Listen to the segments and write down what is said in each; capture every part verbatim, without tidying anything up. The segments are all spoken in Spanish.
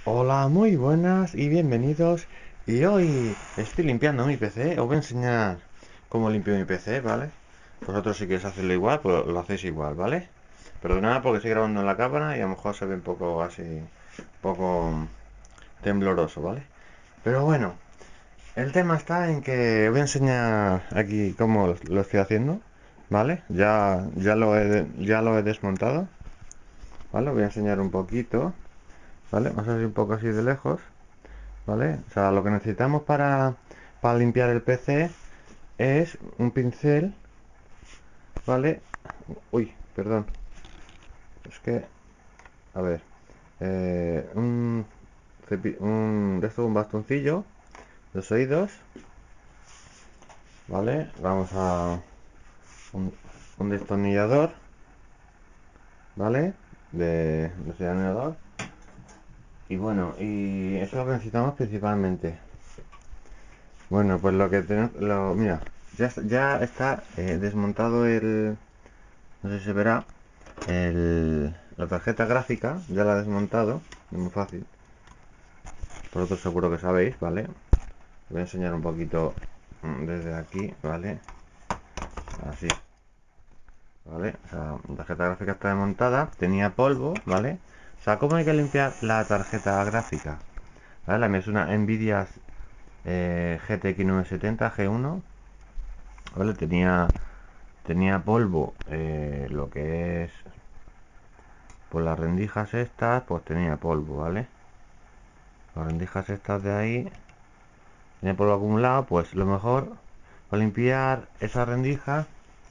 Hola, muy buenas y bienvenidos. Y hoy estoy limpiando mi P C. Os voy a enseñar cómo limpio mi P C, ¿vale? Vosotros si queréis hacerlo igual, pues lo hacéis igual, ¿vale? Perdonad porque estoy grabando en la cámara y a lo mejor se ve un poco así, un poco tembloroso, ¿vale? Pero bueno, el tema está en que os voy a enseñar aquí cómo lo estoy haciendo, ¿vale? Ya, ya lo he, ya lo he desmontado, ¿vale? Os voy a enseñar un poquito, ¿vale? Vamos a ir un poco así de lejos. ¿Vale? O sea, lo que necesitamos para, para limpiar el P C es un pincel, ¿vale? Uy, perdón. Es que, a ver, eh, un, cepi- un, de esto, un bastoncillo, los oídos, ¿vale? Vamos a un, un destornillador, ¿vale? De destornillador. Y bueno, y eso es lo que necesitamos principalmente. Bueno, pues lo que tenemos, lo, mira, ya, está- ya está eh, desmontado el, no sé si se verá, El- la tarjeta gráfica ya la he desmontado, es muy fácil. Vosotros seguro que sabéis, ¿vale? Voy a enseñar un poquito mm, desde aquí, ¿vale? Así, ¿vale? O sea, la tarjeta gráfica está desmontada, tenía polvo, ¿vale? O sea, ¿cómo hay que limpiar la tarjeta gráfica? ¿Vale? La mía es una Nvidia eh, G T X novecientos setenta G uno, ¿vale? Tenía, tenía polvo, eh, lo que es, pues las rendijas estas, pues tenía polvo, ¿vale? Las rendijas estas de ahí tiene polvo acumulado, pues lo mejor para limpiar esa rendija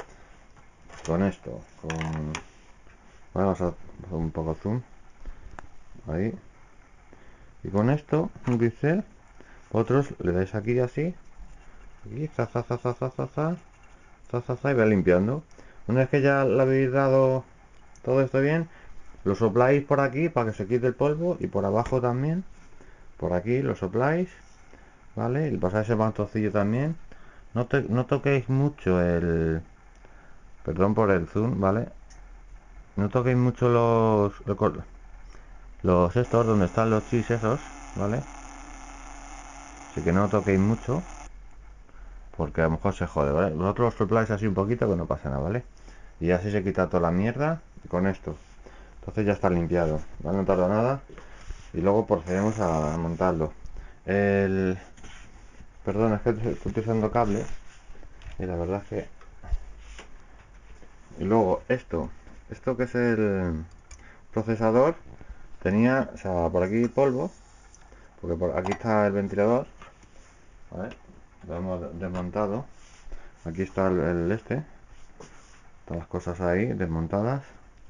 con esto, con, vamos a hacer un poco zoom ahí, y con esto, un pincel, otros le dais aquí así, aquí, za, za, za, za, za, za, za, za, za, za, y va limpiando. Una vez que ya le habéis dado todo esto bien, lo sopláis por aquí para que se quite el polvo, y por abajo también, por aquí lo sopláis, ¿vale? Y pasáis el bastoncillo también. No, te, no toquéis mucho el, perdón por el zoom, ¿vale? No toquéis mucho los, los estos donde están los chis esos, ¿vale? Así que no toquéis mucho porque a lo mejor se jode, ¿vale? Vosotros sopláis así un poquito que no pasa nada, ¿vale? Y así se quita toda la mierda con esto. Entonces ya está limpiado, ¿vale? No tarda nada. Y luego procedemos a montarlo. El... Perdón, es que estoy utilizando cables y la verdad es que... Y luego esto, esto que es el procesador, tenía, o sea, por aquí polvo, porque por aquí está el ventilador, ¿vale? Lo hemos desmontado. Aquí está el, el este, todas las cosas ahí desmontadas.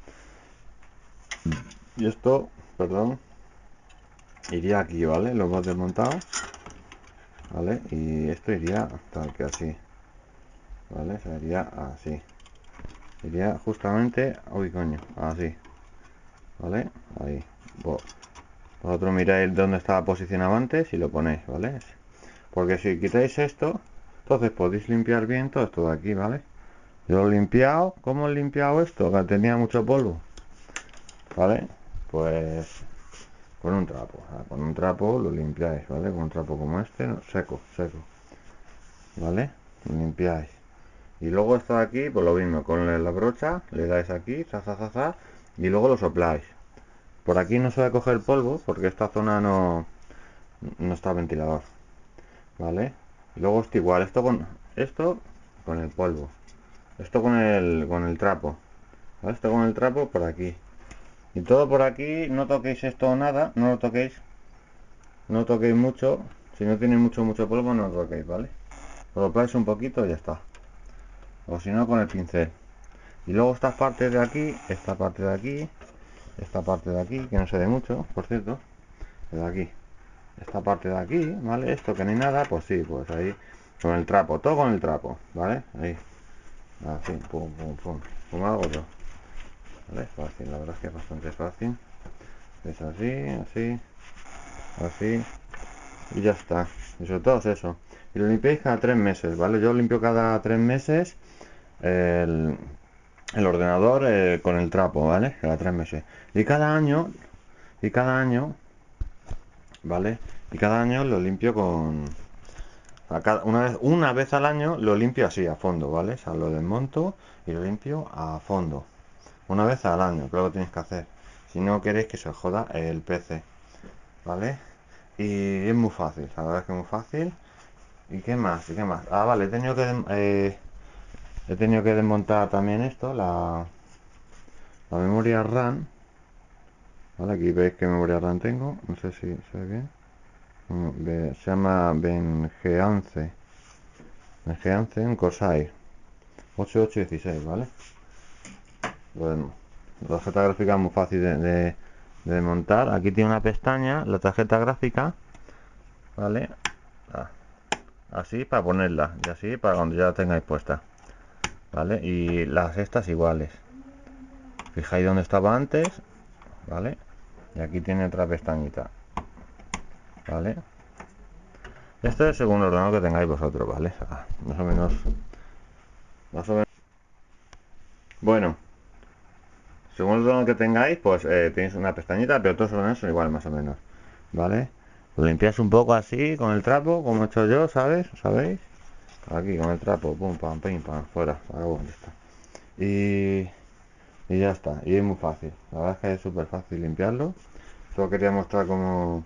Y esto, perdón, iría aquí, ¿vale? Lo hemos desmontado, ¿vale? Y esto iría tal que así, ¿vale? Sería así. Iría justamente, uy coño, así, ¿vale? Ahí. Vosotros miráis dónde estaba posicionado antes y lo ponéis, ¿vale? Porque si quitáis esto, entonces podéis limpiar bien todo esto de aquí, ¿vale? Yo lo he limpiado. ¿Cómo he limpiado esto? Que tenía mucho polvo, ¿vale? Pues con un trapo, o sea, con un trapo lo limpiáis, ¿vale? Con un trapo como este, no, seco, seco, ¿vale? Lo limpiáis. Y luego esto de aquí, pues lo mismo, con la brocha le dais aquí, za, za, za, za, y luego lo sopláis. Por aquí no se va a coger polvo porque esta zona no, no está ventilador, ¿vale? Y luego esto igual, esto con esto con el polvo, esto con el con el trapo, ¿vale? Esto con el trapo por aquí. Y todo por aquí, no toquéis esto o nada, no lo toquéis, no toquéis mucho, si no tiene mucho, mucho polvo no lo toquéis, ¿vale? Lo sopláis un poquito y ya está. O si no, con el pincel. Y luego estas partes de aquí, esta parte de aquí, esta parte de aquí, que no se ve mucho, por cierto, de aquí, esta parte de aquí, ¿vale? Esto que no hay nada, pues sí, pues ahí, con el trapo, todo con el trapo, ¿vale? Ahí, así, pum, pum, pum, pum, hago yo, ¿vale? Fácil, la verdad es que es bastante fácil. Es así, así, así, y ya está. Y sobre todo es eso. Y lo limpiáis cada tres meses, ¿vale? Yo limpio cada tres meses el, el ordenador eh, con el trapo, ¿vale? Cada tres meses. Y cada año, y cada año ¿vale? Y cada año lo limpio con... a cada- una vez, una vez al año lo limpio así, a fondo, ¿vale? O sea, lo desmonto y lo limpio a fondo. Una vez al año, creo que tienes que hacer. Si no queréis que se joda el P C, ¿vale? Y es muy fácil, la verdad es que es muy fácil. ¿Y qué más? ¿Y qué más? Ah, vale, he tenido que, dem- eh, he tenido que desmontar también esto, la, la memoria RAM. Vale, aquí veis qué memoria RAM tengo. No sé si se ve bien. Mm, ve- Se llama Vengeance. Vengeance, un Corsair ocho ocho dieciséis, ¿vale? Bueno, la tarjeta gráfica es muy fácil de, de, de montar. Aquí tiene una pestaña, la tarjeta gráfica, ¿vale? Ah, así para ponerla y así para cuando ya la tengáis puesta, ¿vale? Y las estas iguales. Fijáis dónde estaba antes, ¿vale? Y aquí tiene otra pestañita, ¿vale? Esto es según el ordenador que tengáis vosotros, ¿vale? O sea, más o menos, más o menos. Bueno, según el ordenador que tengáis, pues eh, tenéis una pestañita, pero todos los ordenadores son iguales, más o menos, ¿vale? Lo limpiáis un poco así con el trapo, como he hecho yo, ¿sabes? ¿Sabéis? Aquí con el trapo, pum, pam, pim, pam, fuera, acabó, ya está. Y, y ya está, y es muy fácil, la verdad es que es súper fácil limpiarlo. Solo quería mostrar cómo,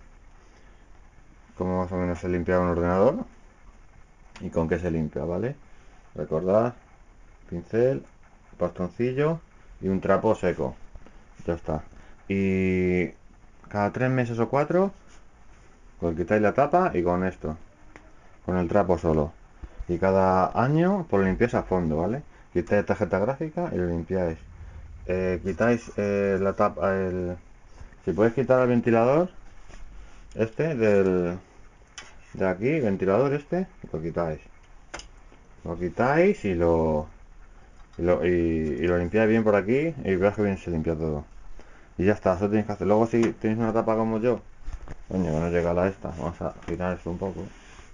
cómo más o menos se limpia un ordenador y con qué se limpia, ¿vale? Recordad, pincel, bastoncillo y un trapo seco, ya está. Y cada tres meses o cuatro, pues quitáis la tapa y con esto, con el trapo solo. Y cada año pues lo limpiáis a fondo, ¿vale? Quitáis la tarjeta gráfica y lo limpiáis. Eh, quitáis eh, la tapa, el... si podéis quitar el ventilador, este, del... de aquí, ventilador este, lo quitáis. Lo quitáis y lo... Y lo, y, y lo limpiáis bien por aquí y veis que bien se limpia todo. Y ya está, eso tenéis que hacer. Luego si tenéis una tapa como yo, coño, que no llega a la esta, vamos a girar esto un poco.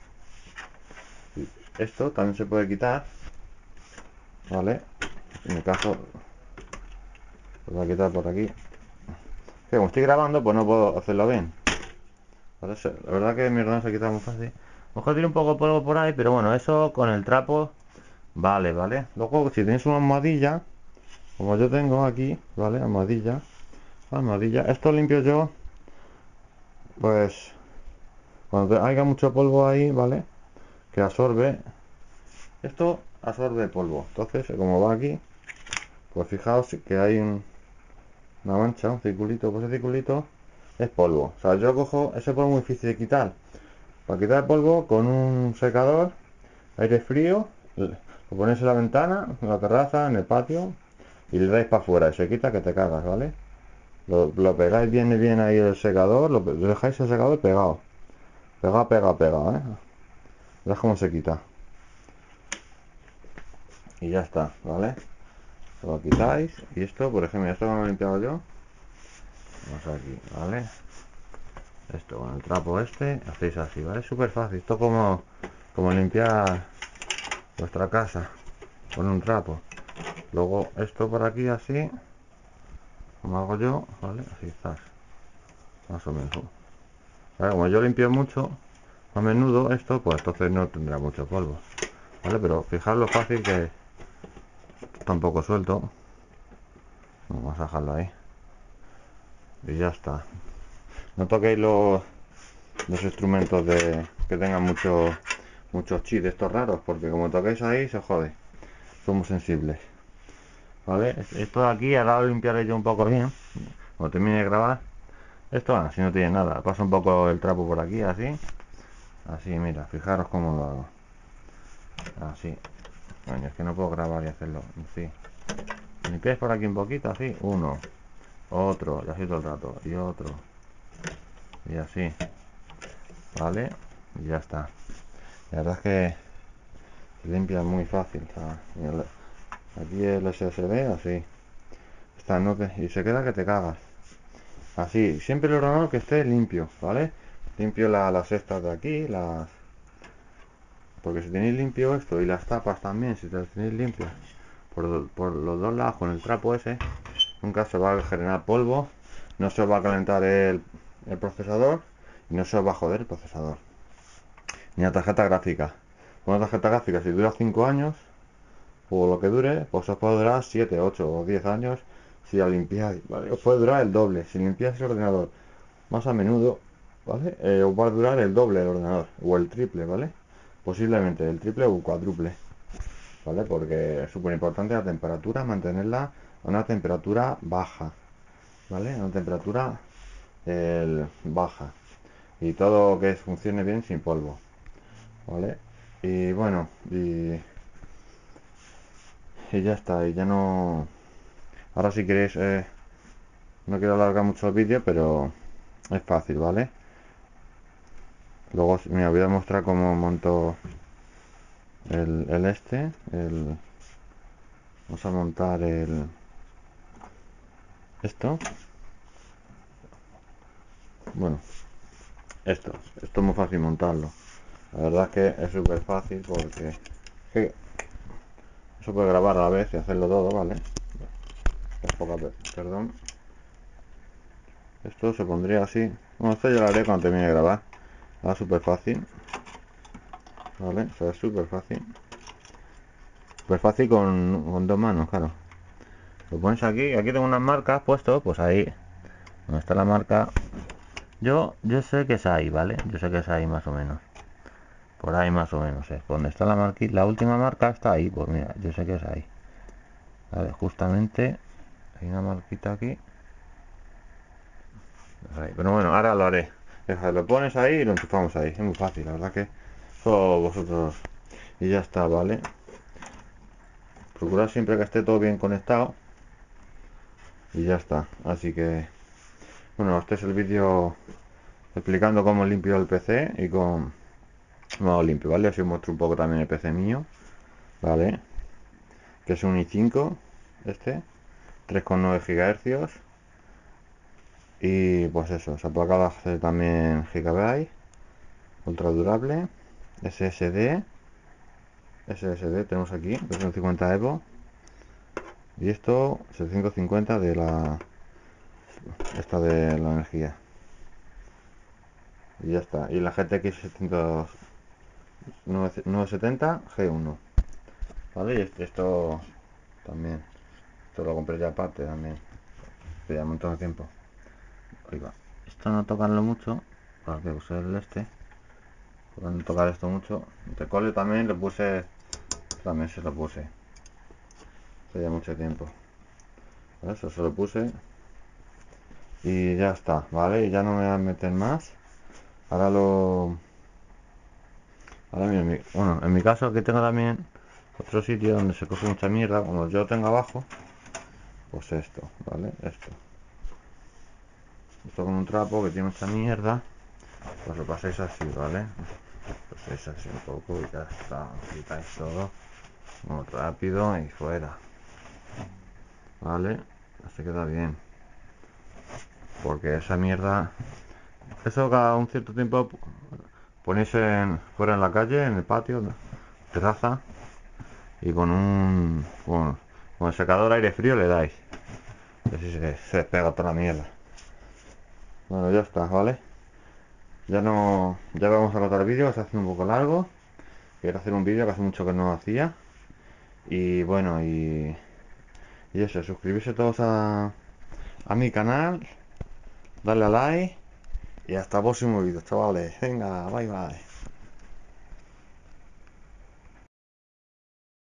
Esto también se puede quitar, ¿vale? En mi caso, lo voy a quitar por aquí. Que como estoy grabando, pues no puedo hacerlo bien. Por eso, la verdad que mi ordenador se quita muy fácil. Mejor tiene un poco de polvo por ahí, pero bueno, eso con el trapo, vale, ¿vale? Luego, si tenéis una almohadilla, como yo tengo aquí, ¿vale? Almohadilla, almohadilla. Esto limpio yo, pues, cuando haya mucho polvo ahí, ¿vale? Que absorbe. Esto absorbe polvo. Entonces, como va aquí, pues fijaos que hay un, una mancha, un circulito, pues ese circulito es polvo. O sea, yo cojo ese polvo muy difícil de quitar. Para quitar el polvo con un secador, aire frío, lo ponéis en la ventana, en la terraza, en el patio y le dais para afuera y se quita que te cagas, ¿vale? Lo, lo pegáis bien y bien ahí el secador, lo, lo dejáis el secador pegado. Pegado, pegado, pegado, ¿eh? Veis cómo se quita. Y ya está, ¿vale? Lo quitáis y esto, por ejemplo, esto lo he limpiado yo. Vamos aquí, ¿vale? Esto con el trapo este, hacéis así, ¿vale? Súper fácil, esto como, como limpiar vuestra casa con un trapo. Luego esto por aquí así, como hago yo, ¿vale? Así estás, más o menos. ¿Vale? Como yo limpio mucho, a menudo esto, pues entonces no tendrá mucho polvo, ¿vale? Pero fijaros lo fácil que está un poco suelto. Vamos a dejarlo ahí. Y ya está. No toquéis los, los instrumentos de que tengan mucho, muchos chips de estos raros, porque como toquéis ahí se jode. Somos sensibles. ¿Vale? Esto de aquí, ahora lo limpiaré yo un poco bien. Cuando termine de grabar. Esto así no tiene nada. Paso un poco el trapo por aquí, así. Así, mira, fijaros cómo lo hago. Así. Bueno, es que no puedo grabar y hacerlo. Sí. Limpiáis por aquí un poquito, así. Uno. Otro. Y así todo el rato. Y otro. Y así. ¿Vale? Y ya está. La verdad es que se limpia muy fácil. O sea, mira, aquí el S S D, así. Está, no te, y se queda que te cagas. Así, siempre el ordenador que esté limpio, ¿vale? Limpio la, las cestas de aquí, las... Porque si tenéis limpio esto y las tapas también, si las tenéis limpias por, por los dos lados con el trapo ese, nunca se va a generar polvo, no se va a calentar el, el procesador y no se os va a joder el procesador ni la tarjeta gráfica. Una tarjeta gráfica, si dura cinco años o lo que dure, pues os puede durar siete, ocho o diez años si la limpiáis, ¿vale? Os puede durar el doble si limpiáis el ordenador más a menudo, ¿vale? Eh, os va a durar el doble el ordenador o el triple, ¿vale? Posiblemente el triple o el cuádruple, ¿vale? Porque es súper importante la temperatura, mantenerla a una temperatura baja, ¿vale? A una temperatura el, baja y todo que funcione bien sin polvo, ¿vale? Y bueno, y, y ya está, y ya no... Ahora si queréis, eh, no quiero alargar mucho el vídeo, pero es fácil, ¿vale? Luego me voy a mostrar cómo monto el, el este, el... Vamos a montar el... Esto. Bueno, esto. Esto es muy fácil montarlo. La verdad es que es súper fácil porque... Sí, eso puede grabar a la vez y hacerlo todo, ¿vale? Es poca, perdón. Esto se pondría así. Bueno, esto ya lo haré cuando termine de grabar. Va súper fácil. ¿Vale? O sea, es súper fácil. Súper fácil con, con dos manos, claro. Lo pones aquí. Aquí tengo unas marcas puesto, pues ahí. Donde está la marca. Yo, yo sé que es ahí, ¿vale? Yo sé que es ahí más o menos. Por ahí más o menos es. Donde está la marca, la última marca está ahí. Pues mira, yo sé que es ahí. Vale, justamente hay una marquita aquí. Ahí. Pero bueno, ahora lo haré. Deja, lo pones ahí y lo enchufamos ahí. Es muy fácil, la verdad que solo vosotros. Y ya está, ¿vale? Procurad siempre que esté todo bien conectado. Y ya está. Así que, bueno, este es el vídeo explicando cómo limpio el P C y con modo limpio, ¿vale? Así os muestro un poco también el P C mío, ¿vale? Que es un i cinco, este, tres coma nueve gigahercios. Y pues eso, se placa base también Gigabyte, ultra durable, S S D, S S D tenemos aquí, doscientos cincuenta Evo. Y esto, setecientos cincuenta de la esta de la energía. Y ya está. Y la G T X novecientos setenta G uno. ¿Vale? Y esto también. Esto lo compré ya aparte también. Que ya un montón de tiempo. Ahí va. Esto no tocarlo mucho. Para que use el este. Para no tocar esto mucho. El recole también lo puse. También se lo puse. Hace ya mucho tiempo. Eso se lo puse. Y ya está, ¿vale? Y ya no me voy a meter más. Ahora lo... Ahora mismo, bueno, en mi caso que tengo también otro sitio donde se coge mucha mierda, como yo tengo abajo, pues esto, ¿vale? Esto. Esto con un trapo que tiene mucha mierda, pues lo pasáis así, ¿vale? Lo pasáis así un poco y ya está. Quitáis todo muy rápido y fuera. ¿Vale? Así queda bien. Porque esa mierda... Eso cada un cierto tiempo ponéis en, fuera en la calle, en el patio, ¿no? Terraza, y con un con, con el secador aire frío le dais. Así se, se despega toda la mierda. Bueno, ya está, ¿vale? Ya no... Ya vamos a cortar el vídeo, que está haciendo un poco largo. Quiero hacer un vídeo que hace mucho que no hacía. Y bueno, y... Y eso, suscribirse todos a, a mi canal. Darle a like. Y hasta el próximo vídeo, chavales. Venga, bye bye.